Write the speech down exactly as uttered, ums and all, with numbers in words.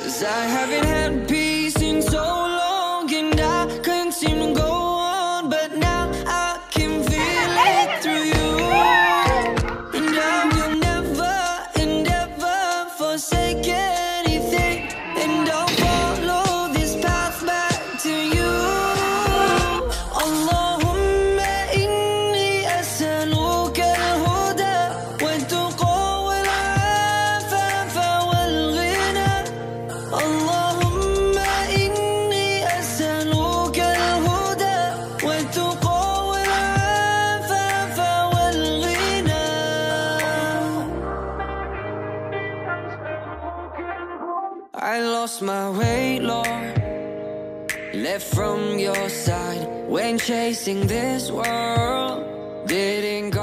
'Cause I haven't had peace in so long, and I couldn't seem to go on, but now I can feel it through you. And I will never and ever forsake anything, and I'll follow this path back to you. Allahumma inni as'aluka al-huda wat-tuqa wal-'afafa wal-ghina. Allahumma inni as'aluka al-huda wat-tuqa wal-'afafa wal-ghina. I lost my way, Lord, left from your side when chasing this world didn't